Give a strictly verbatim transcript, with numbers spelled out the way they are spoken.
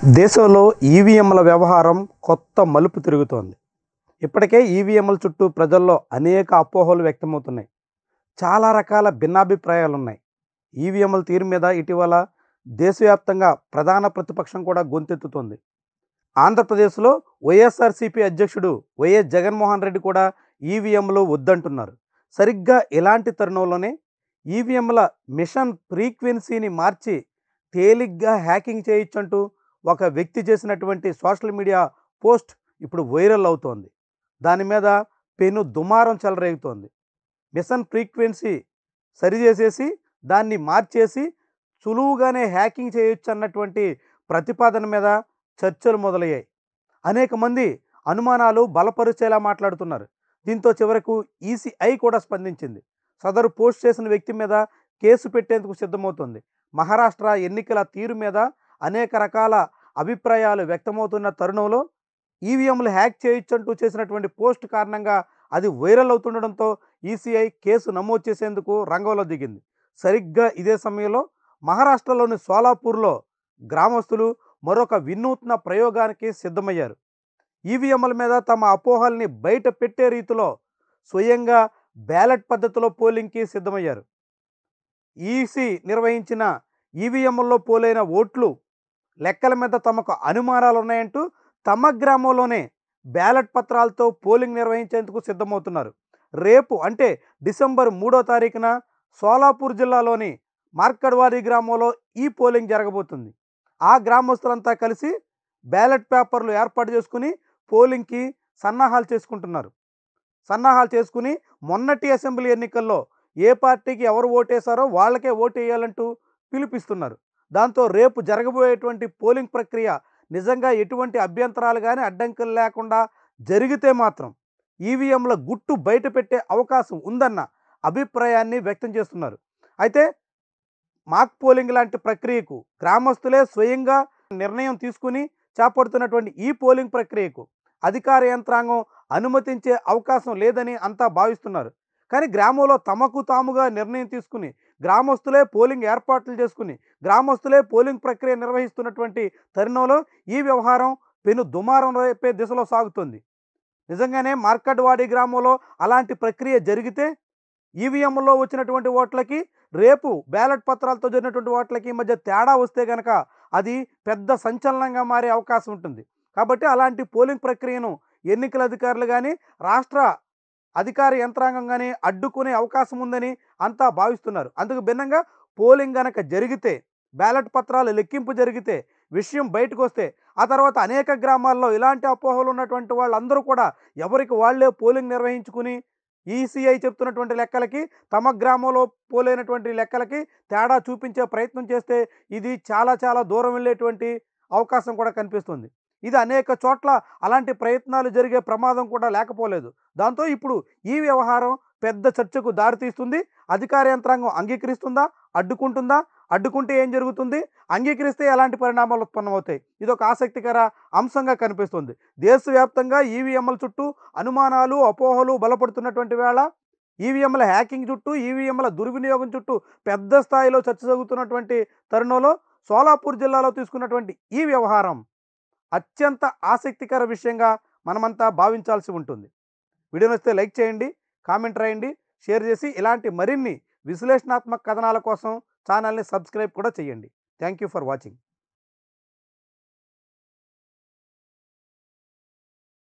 దేశంలో ఈవీఎంల వ్యవహారం కొత్త మలుపు తిరుగుతోంది. ఇప్పటికే ఈవీఎంల చుట్టూ ప్రజల్లో అనేక అపోహలు వ్యక్తమవుతున్నాయి. చాలా రకాల భిన్నాభిప్రాయాలు ఉన్నాయి. ఈవీఎంల తీరు మీద ఇటీవల దేశవ్యాప్తంగా ప్రధాన ప్రతిపక్షం కూడా గొంతెత్తుతోంది. ఆంధ్రప్రదేశ్లో వైఎస్ఆర్సీపీ అధ్యక్షుడు వైఎస్ జగన్మోహన్ రెడ్డి కూడా ఈవీఎంలు వద్దంటున్నారు. సరిగ్గా ఇలాంటి తరుణంలోనే ఈవీఎంల మిషన్ ఫ్రీక్వెన్సీని మార్చి తేలిగ్గా హ్యాకింగ్ చేయొచ్చంటూ ఒక వ్యక్తి చేసినటువంటి సోషల్ మీడియా పోస్ట్ ఇప్పుడు వైరల్ అవుతోంది. దాని మీద పెను దుమారం చెలరేగుతోంది. మిషన్ ఫ్రీక్వెన్సీ సరిచేసేసి దాన్ని మార్చేసి సులువుగానే హ్యాకింగ్ చేయొచ్చు అన్నటువంటి ప్రతిపాదన మీద చర్చలు మొదలయ్యాయి. అనేక మంది అనుమానాలు బలపరిచేలా మాట్లాడుతున్నారు. దీంతో చివరకు ఈసీఐ కూడా స్పందించింది. సదరు పోస్ట్ చేసిన వ్యక్తి మీద కేసు పెట్టేందుకు సిద్ధమవుతుంది. మహారాష్ట్ర ఎన్నికల తీరు మీద అనేక రకాల అభిప్రాయాలు వ్యక్తమవుతున్న తరుణంలో ఈవీఎంలు హ్యాక్ చేయొచ్చంటూ చేసినటువంటి పోస్ట్ కారణంగా అది వైరల్ అవుతుండడంతో ఈసీఐ కేసు నమోదు చేసేందుకు రంగంలో దిగింది. సరిగ్గా ఇదే సమయంలో మహారాష్ట్రలోని సోలాపూర్లో గ్రామస్తులు మరొక వినూత్న ప్రయోగానికి సిద్ధమయ్యారు. ఈవీఎంల మీద తమ అపోహల్ని బయట పెట్టే రీతిలో స్వయంగా బ్యాలెట్ పద్ధతిలో పోలింగ్కి సిద్ధమయ్యారు. ఈసీ నిర్వహించిన ఈవీఎంల్లో పోలైన ఓట్లు లెక్కల మీద తమకు అనుమానాలు ఉన్నాయంటూ తమ గ్రామంలోనే బ్యాలెట్ పత్రాలతో పోలింగ్ నిర్వహించేందుకు సిద్ధమవుతున్నారు. రేపు అంటే డిసెంబర్ మూడో తారీఖున సోలాపూర్ జిల్లాలోని మార్కడ్వాడి గ్రామంలో ఈ పోలింగ్ జరగబోతుంది. ఆ గ్రామస్తులంతా కలిసి బ్యాలెట్ పేపర్లు ఏర్పాటు చేసుకుని పోలింగ్కి సన్నాహాలు చేసుకుంటున్నారు. సన్నాహాలు చేసుకుని మొన్నటి అసెంబ్లీ ఎన్నికల్లో ఏ పార్టీకి ఎవరు ఓటేశారో వాళ్ళకే ఓటు వేయాలంటూ పిలుపిస్తున్నారు. దాంతో రేపు జరగబోయేటువంటి పోలింగ్ ప్రక్రియ నిజంగా ఎటువంటి అభ్యంతరాలు కానీ అడ్డంకులు లేకుండా జరిగితే మాత్రం ఈవీఎంల గుట్టు బయట పెట్టే అవకాశం ఉందన్న అభిప్రాయాన్ని వ్యక్తం చేస్తున్నారు. అయితే మాక్ పోలింగ్ లాంటి ప్రక్రియకు గ్రామస్తులే స్వయంగా నిర్ణయం తీసుకుని చేపడుతున్నటువంటి ఈ పోలింగ్ ప్రక్రియకు అధికార యంత్రాంగం అనుమతించే అవకాశం లేదని అంతా భావిస్తున్నారు. కానీ గ్రామంలో తమకు తాముగా నిర్ణయం తీసుకుని గ్రామస్తులే పోలింగ్ ఏర్పాట్లు చేసుకుని గ్రామస్తులే పోలింగ్ ప్రక్రియ నిర్వహిస్తున్నటువంటి తరుణంలో ఈ వ్యవహారం పెను దుమారం రేపే దిశలో సాగుతుంది. నిజంగానే మార్కడ్వాడి గ్రామంలో అలాంటి ప్రక్రియ జరిగితే ఈవీఎంలో వచ్చినటువంటి ఓట్లకి రేపు బ్యాలెట్ పత్రాలతో జరిగినటువంటి ఓట్లకి మధ్య తేడా వస్తే కనుక అది పెద్ద సంచలనంగా మారే అవకాశం ఉంటుంది. కాబట్టి అలాంటి పోలింగ్ ప్రక్రియను ఎన్నికల అధికారులు కానీ రాష్ట్ర అధికార యంత్రాంగం కానీ అడ్డుకునే అవకాశం ఉందని అంతా భావిస్తున్నారు. అందుకు భిన్నంగా పోలింగ్ గనక జరిగితే బ్యాలెట్ పత్రాలు లెక్కింపు జరిగితే విషయం బయటకు వస్తే ఆ తర్వాత అనేక గ్రామాల్లో ఇలాంటి అపోహలు ఉన్నటువంటి వాళ్ళందరూ కూడా ఎవరికి వాళ్లే పోలింగ్ నిర్వహించుకుని ఈసీఐ చెప్తున్నటువంటి లెక్కలకి తమ గ్రామంలో పోలైనటువంటి లెక్కలకి తేడా చూపించే ప్రయత్నం చేస్తే ఇది చాలా చాలా దూరం వెళ్ళేటువంటి అవకాశం కూడా కనిపిస్తుంది. ఇది అనేక చోట్ల అలాంటి ప్రయత్నాలు జరిగే ప్రమాదం కూడా లేకపోలేదు. దాంతో ఇప్పుడు ఈ వ్యవహారం పెద్ద చర్చకు దారితీస్తుంది. అధికార యంత్రాంగం అంగీకరిస్తుందా, అడ్డుకుంటుందా? అడ్డుకుంటే ఏం జరుగుతుంది, అంగీకరిస్తే ఎలాంటి పరిణామాలు ఉత్పన్నమవుతాయి? ఇది ఒక ఆసక్తికర అంశంగా కనిపిస్తుంది. దేశవ్యాప్తంగా ఈవీఎంల చుట్టూ అనుమానాలు అపోహలు బలపడుతున్నటువంటి వేళ ఈవీఎంల హ్యాకింగ్ చుట్టూ ఈవీఎంల దుర్వినియోగం చుట్టూ పెద్ద స్థాయిలో చర్చ జరుగుతున్నటువంటి తరుణంలో సోలాపూర్ జిల్లాలో తీసుకున్నటువంటి ఈ వ్యవహారం అత్యంత ఆసక్తికర విషయంగా మనమంతా భావించాల్సి ఉంటుంది. వీడియో నచ్చితే లైక్ చేయండి, కామెంట్ రాయండి, షేర్ చేసి ఇలాంటి మరిన్ని విశ్లేషణాత్మక కథనాల కోసం ఛానల్ని సబ్స్క్రైబ్ కూడా చేయండి. Thank you for watching.